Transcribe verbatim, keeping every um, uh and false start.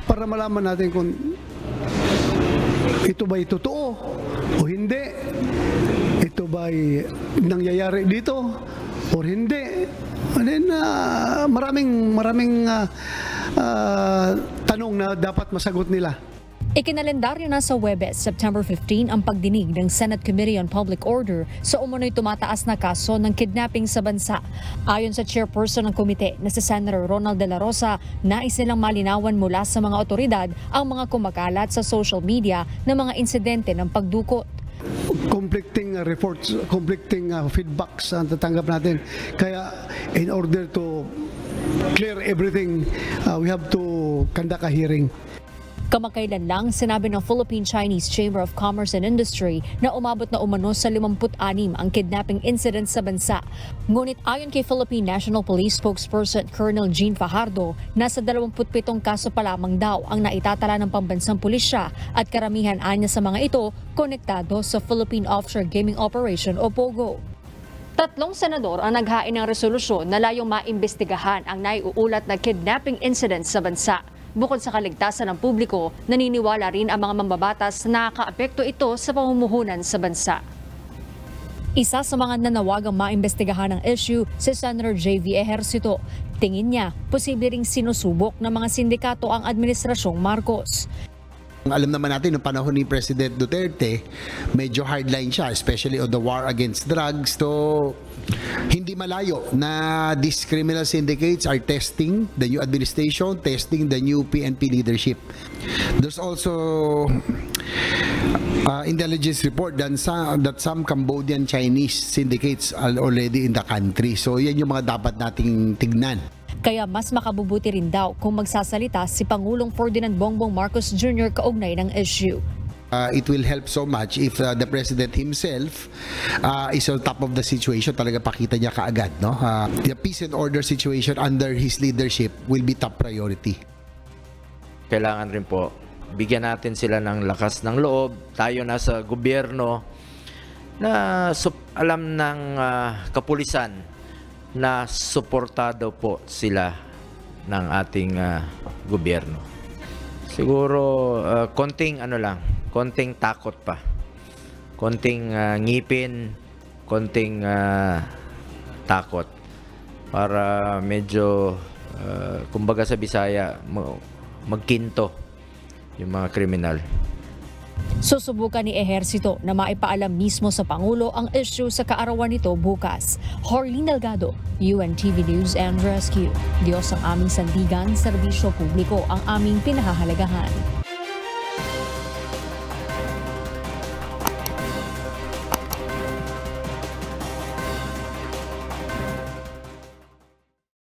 para malaman natin kung ito ba'y totoo o hindi, ito ba'y nangyayari dito o hindi. And then, uh, maraming, maraming uh, uh, tanong na dapat masagot nila. Ikinalendaryo na sa Huwebes, September fifteenth, ang pagdinig ng Senate Committee on Public Order sa umunoy tumataas na kaso ng kidnapping sa bansa. Ayon sa chairperson ng komite na si Senator Ronald De La Rosa, nais nilang malinawan mula sa mga otoridad ang mga kumakalat sa social media na mga insidente ng pagdukot. Conflicting uh, reports, conflicting uh, feedbacks ang tatanggap natin. Kaya in order to clear everything, uh, we have to conduct a hearing. Kamakailan lang, sinabi ng Philippine-Chinese Chamber of Commerce and Industry na umabot na umano sa limampu't-anim ang kidnapping incidents sa bansa. Ngunit ayon kay Philippine National Police spokesperson Colonel Jean Fajardo, nasa dalawampu't pitong kaso pa lamang daw ang naitatala ng pambansang pulisya at karamihan anya sa mga ito konektado sa Philippine Offshore Gaming Operation o POGO. Tatlong senador ang naghain ng resolusyon na layong maimbestigahan ang naiuulat na kidnapping incidents sa bansa. Bukod sa kaligtasan ng publiko, naniniwala rin ang mga mambabatas na nakakaapekto ito sa pamumuhunan sa bansa. Isa sa mga nanawagang maimbestigahan ng issue, si Senator J V Ejercito. Tingin niya, posible ring sinusubok ng mga sindikato ang administrasyong Marcos. Alam naman natin, noong panahon ni President Duterte, medyo hardline siya, especially on the war against drugs. So, hindi malayo na these criminal syndicates are testing the new administration, testing the new P N P leadership. There's also uh, intelligence report that some, that some Cambodian Chinese syndicates are already in the country. So, yan yung mga dapat nating tignan. Kaya mas makabubuti rin daw kung magsasalita si Pangulong Ferdinand Bongbong Marcos Junior kaugnay ng issue. Uh, it will help so much if uh, the President himself uh, is on top of the situation. Talaga pakita niya kaagad. No? Uh, the peace and order situation under his leadership will be top priority. Kailangan rin po, bigyan natin sila ng lakas ng loob. Tayo nasa gobyerno na alam ng uh, kapulisan na suportado po sila ng ating uh, gobyerno. Siguro uh, konting ano lang, konting takot pa. Konting uh, ngipin, konting uh, takot para medyo uh, kumbaga sa Bisaya magkinto yung mga kriminal. Susubukan ni Ejercito na maipaalam mismo sa Pangulo ang issue sa kaarawan nito bukas. Horlene Delgado, U N T V News and Rescue. Diyos ang aming sandigan, serbisyo publiko ang aming pinahahalagahan.